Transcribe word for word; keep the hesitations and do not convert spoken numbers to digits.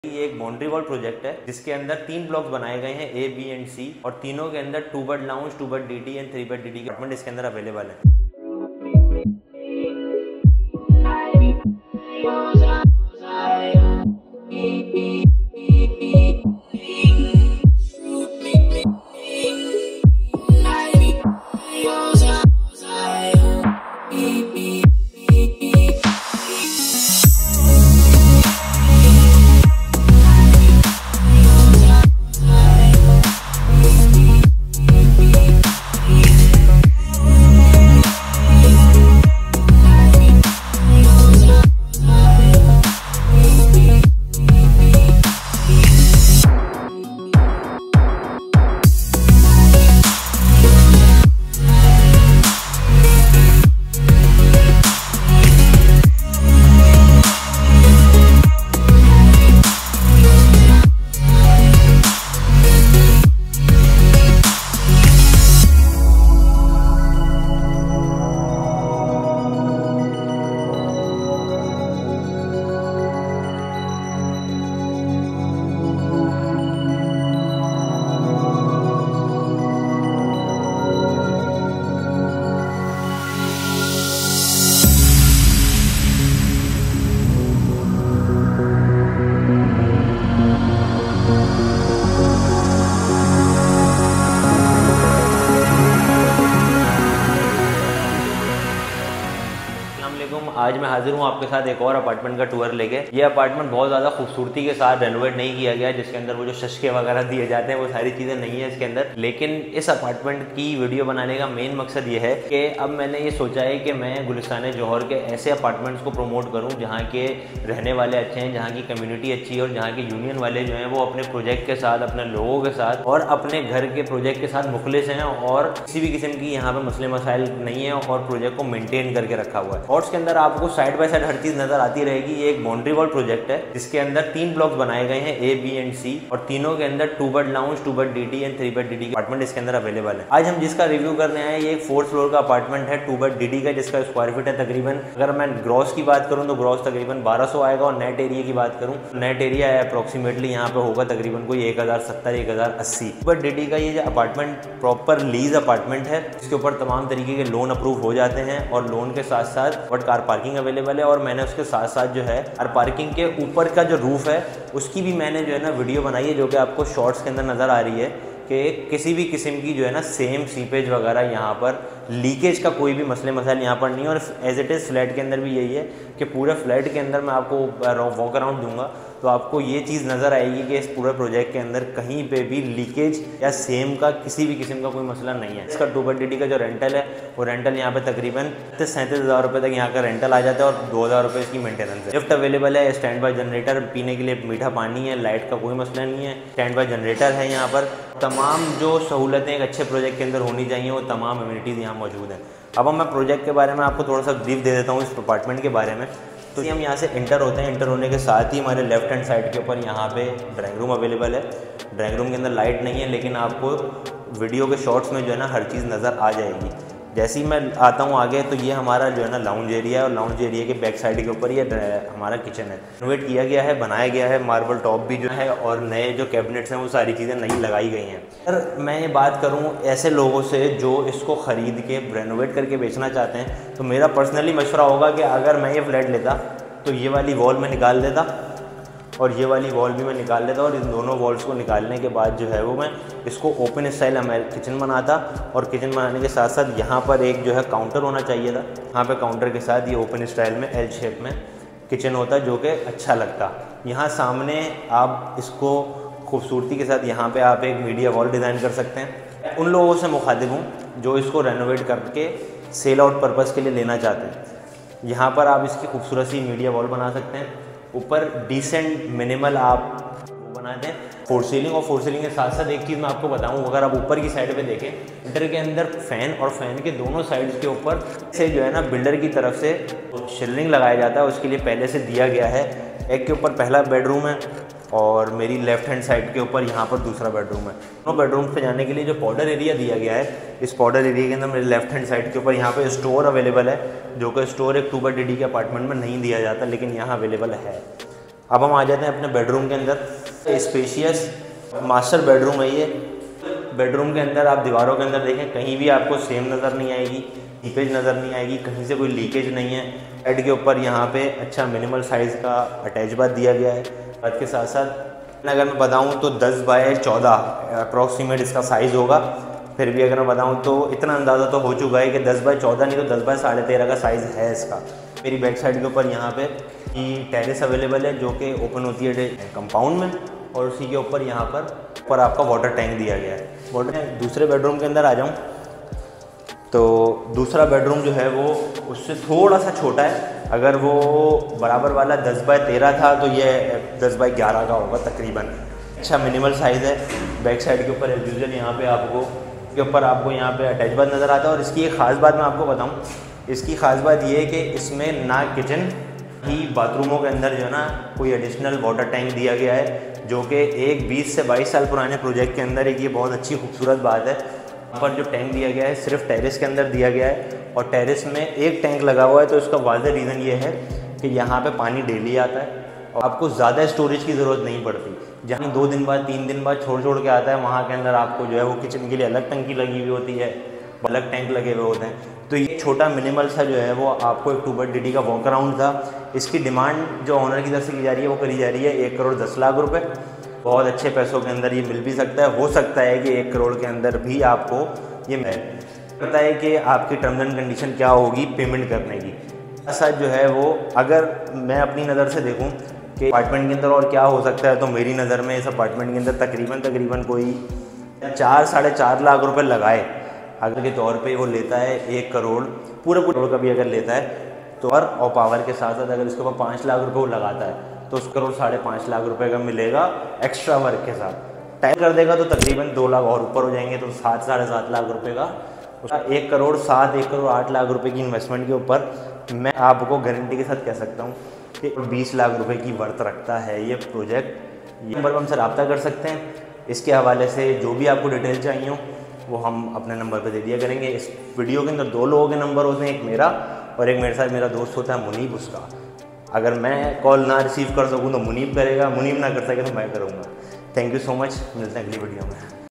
ये एक boundary wall project है जिसके अंदर तीन ब्लॉक्स बनाए गए हैं ए बी एंड सी और तीनों के अंदर two bed lounge, two bed DD and three bed DD के अपार्टमेंट इसके अंदर अवेलेबल है। आज मैं हाजिर हूँ आपके साथ एक और अपार्टमेंट का टूर लेके। ये अपार्टमेंट बहुत ज़्यादा खूबसूरती के साथ रेनोवेट नहीं किया गया, जिसके अंदर वो जो शशके वगैरह दिए जाते हैं वो सारी चीज़ें नहीं है इसके अंदर। लेकिन इस अपार्टमेंट की वीडियो बनाने का मेन मकसद ये है कि अब मैंने ये सोचा है कि मैं गुलिस्तान जौहर के ऐसे अपार्टमेंट्स को प्रमोट करूँ जहाँ के रहने वाले अच्छे हैं, जहाँ की कम्युनिटी अच्छी है और जहाँ के यूनियन वाले जो हैं वो अपने प्रोजेक्ट के साथ, अपने लोगों के साथ और अपने घर के प्रोजेक्ट के साथ मुखलिस हैं और किसी भी किस्म की यहाँ पे मसले मसाइल नहीं है और प्रोजेक्ट को मेंटेन करके रखा हुआ है। और इसके अंदर आपको साइड बाय साइड हर चीज नजर आती रहेगी। ये एक बाउंड्री वॉल प्रोजेक्ट है जिसके अंदर तीन ब्लॉक्स बनाए गए हैं ए बी एंड सी और तीनों के अंदर two bed lounge, two bed DD and three bed DD के अपार्टमेंट इसके अंदर अवेलेबल है। आज हम जिसका रिव्यू करने आए ये एक फोर्थ फ्लोर का अपार्टमेंट है टू बेड डीडी का, जिसका स्क्वायर फीट है तकरीबन, अगर मैं ग्रॉस की बात करूँ तो ग्रॉस तकरीबन बारह सौ आएगा और नेट एरिया की बात करूँ नेट एरिया अप्रोक्सीमेटली यहाँ पे होगा तकरीबन कोई एक हजार सत्तर एक हजार अस्सी। टू बेड डीडी का ये जो अपार्टमेंट प्रॉपर लीज अपार्टमेंट है, इसके ऊपर तमाम तरीके के लोन अप्रूव हो जाते हैं और लोन के साथ साथ बट कार पार्किंग अवेलेबल है। और मैंने उसके साथ साथ जो है कार पार्किंग के ऊपर का जो रूफ है उसकी भी मैंने जो है ना वीडियो बनाई है, जो कि आपको शॉर्ट्स के अंदर नज़र आ रही है कि किसी भी किस्म की जो है ना सेम सीपेज वगैरह यहाँ पर लीकेज का कोई भी मसले मसाइल यहाँ पर नहीं है। और एज इट इज़ फ्लैट के अंदर भी यही है कि पूरे फ्लैट के अंदर मैं आपको वॉक अराउंड दूंगा तो आपको ये चीज़ नज़र आएगी कि इस पूरे प्रोजेक्ट के अंदर कहीं पे भी लीकेज या सेम का किसी भी किस्म का कोई मसला नहीं है। इसका टू बेड डीडी का जो रेंटल है वो रेंटल यहाँ पे तकरीबन सैंतीस हज़ार रुपये तक यहाँ का रेंटल आ जाता है और दो हज़ार रुपये इसकी मेंटेनेंस है। लिफ्ट अवेलेबल है, स्टैंड बाय जनरेटर, पीने के लिए मीठा पानी है, लाइट का कोई मसला नहीं है, स्टैंड बाय जनरेटर है यहाँ पर। तमाम जो सहूलतें एक अच्छे प्रोजेक्ट के अंदर होनी चाहिए वो तमाम अम्यूनिटीज़ यहाँ मौजूद हैं। अब हम मैं प्रोजेक्ट के बारे में आपको थोड़ा सा ब्रीफ दे देता हूँ इस अपार्टमेंट के बारे में। तो हम यहाँ से इंटर होते हैं, इंटर होने के साथ ही हमारे लेफ्ट हैंड साइड के ऊपर यहाँ पे ड्राइंग रूम अवेलेबल है। ड्राइंग रूम के अंदर लाइट नहीं है लेकिन आपको वीडियो के शॉट्स में जो है ना हर चीज़ नज़र आ जाएगी। जैसे ही मैं आता हूँ आगे तो ये हमारा जो है ना लाउंज एरिया है और लाउंज एरिया के बैक साइड के ऊपर ये हमारा किचन है। रिनोवेट किया गया है, बनाया गया है, मार्बल टॉप भी जो है और नए जो कैबिनेट्स हैं वो सारी चीज़ें नई लगाई गई हैं। अगर मैं ये बात करूँ ऐसे लोगों से जो इसको ख़रीद के रेनोवेट करके बेचना चाहते हैं तो मेरा पर्सनली मशवरा होगा कि अगर मैं ये फ्लैट लेता तो ये वाली वॉल में निकाल देता और ये वाली वॉल भी मैं निकाल लेता और इन दोनों वॉल्स को निकालने के बाद जो है वो मैं इसको ओपन स्टाइल हमारे किचन बनाता और किचन बनाने के साथ साथ यहाँ पर एक जो है काउंटर होना चाहिए था। यहाँ पे काउंटर के साथ ये ओपन स्टाइल में एल शेप में किचन होता जो कि अच्छा लगता। यहाँ सामने आप इसको खूबसूरती के साथ यहाँ पर आप एक मीडिया वॉल डिज़ाइन कर सकते हैं। उन लोगों से मुखातिब हूँ जो इसको रेनोवेट करके सेल आउट पर्पज़ के लिए लेना चाहते हैं। यहाँ पर आप इसकी खूबसूरत सी मीडिया वॉल बना सकते हैं, ऊपर डिसेंट मिनिमल आप बना दें फोर सीलिंग। और फोर सीलिंग के साथ साथ एक चीज़ मैं आपको बताऊँ, अगर आप ऊपर की साइड पे देखें इंटर के अंदर फ़ैन और फ़ैन के दोनों साइड्स के ऊपर से जो है ना बिल्डर की तरफ से शिलरिंग लगाया जाता है, उसके लिए पहले से दिया गया है। एक के ऊपर पहला बेडरूम है और मेरी लेफ्ट हैंड साइड के ऊपर यहाँ पर दूसरा बेडरूम है। दोनों बेडरूम पे जाने के लिए जो पाउडर एरिया दिया गया है, इस पाउडर एरिया के अंदर मेरे लेफ्ट हैंड साइड के ऊपर यहाँ पे स्टोर अवेलेबल है, जो कि स्टोर एक टू बेड डीडी के अपार्टमेंट में नहीं दिया जाता लेकिन यहाँ अवेलेबल है। अब हम आ जाते हैं अपने बेडरूम के अंदर। स्पेशियस मास्टर बेडरूम है ये। बेडरूम के अंदर आप दीवारों के अंदर देखें, कहीं भी आपको सेम नज़र नहीं आएगी, लीकेज नज़र नहीं आएगी, कहीं से कोई लीकेज नहीं है। बेड के ऊपर यहाँ पे अच्छा मिनिमल साइज़ का अटैच बाथ दिया गया है। बात के साथ साथ अगर मैं बताऊँ तो दस बाय चौदह अप्रॉक्सीमेट इसका साइज़ होगा। फिर भी अगर मैं बताऊँ तो इतना अंदाज़ा तो हो चुका है कि दस बाय चौदह नहीं तो दस बाय साढ़े तेरह का साइज़ है इसका। मेरी बैक साइड के ऊपर यहाँ पे ये टेरेस अवेलेबल है जो कि ओपन होती है कंपाउंड में, और उसी के ऊपर यहाँ पर ऊपर आपका वाटर टैंक दिया गया है। वाटर दूसरे बेडरूम के अंदर आ जाऊँ तो दूसरा बेडरूम जो है वो उससे थोड़ा सा छोटा है। अगर वो बराबर वाला दस बाय तेरह था तो ये दस बाय ग्यारह का होगा तकरीबन। अच्छा मिनिमल साइज़ है। बैक साइड के ऊपर एज यूजुअल यहाँ पे आपको के ऊपर आपको यहाँ पे अटैच बाथ नज़र आता है। और इसकी एक ख़ास बात मैं आपको बताऊँ, इसकी ख़ास बात ये है कि इसमें ना किचन ही बाथरूमों के अंदर जो है ना कोई एडिशनल वाटर टैंक दिया गया है, जो कि एक बीस से बाईस साल पुराने प्रोजेक्ट के अंदर एक ये बहुत अच्छी खूबसूरत बात है। यहाँ पर जो टैंक दिया गया है सिर्फ टेरेस के अंदर दिया गया है, और टेरेस में एक टैंक लगा हुआ है। तो इसका वाज़ेह रीज़न ये है कि यहाँ पे पानी डेली आता है और आपको ज़्यादा स्टोरेज की ज़रूरत नहीं पड़ती। जहाँ दो दिन बाद तीन दिन बाद छोड़ छोड़ के आता है, वहाँ के अंदर आपको जो है वो किचन के लिए अलग टंकी लगी हुई होती है, अलग टैंक लगे हुए होते हैं। तो ये छोटा मिनिमल सा जो है वो आपको एक टू बट डी डी का वॉक अराउंड था। इसकी डिमांड जो ऑनर की तरफ से की जा रही है वो करी जा रही है एक करोड़ दस लाख रुपए। बहुत अच्छे पैसों के अंदर ये मिल भी सकता है। हो सकता है कि एक करोड़ के अंदर भी आपको ये मिले। पता है कि आपकी टर्म्स एंड कंडीशन क्या होगी पेमेंट करने की। ऐसा जो है वो अगर मैं अपनी नज़र से देखूं कि अपार्टमेंट के अंदर और क्या हो सकता है, तो मेरी नज़र में इस अपार्टमेंट के अंदर तकरीबन तकरीबन कोई चार साढ़े चार लाख रुपए लगाए अगर के तौर पे वो लेता है एक करोड़ पूरे पूरे करोड़ का भी अगर लेता है तो, और और पावर के साथ साथ अगर इसके ऊपर पाँच लाख रुपए वो लगाता है तो उस करोड़ साढ़े पाँच लाख रुपए का मिलेगा एक्स्ट्रा वर्क के साथ। टाइम कर देगा तो तकरीबन दो लाख और ऊपर हो जाएंगे, तो सात साढ़े सात लाख रुपए का उसका एक करोड़ सात एक करोड़ आठ लाख रुपए की इन्वेस्टमेंट के ऊपर मैं आपको गारंटी के साथ कह सकता हूँ कि बीस लाख रुपए की वर्थ रखता है ये प्रोजेक्ट। ये नंबर पर हमसे रब्ता कर सकते हैं। इसके हवाले से जो भी आपको डिटेल चाहिए हो वो हम अपने नंबर पे दे दिया करेंगे। इस वीडियो के अंदर दो लोगों के नंबर होते हैं, एक मेरा और एक मेरे साथ मेरा दोस्त होता है मुनीब उसका। अगर मैं कॉल ना रिसीव कर सकूँ तो मुनीब करेगा, मुनीब ना कर सके तो मैं करूँगा। थैंक यू सो मच, मिलते हैं अगली वीडियो में।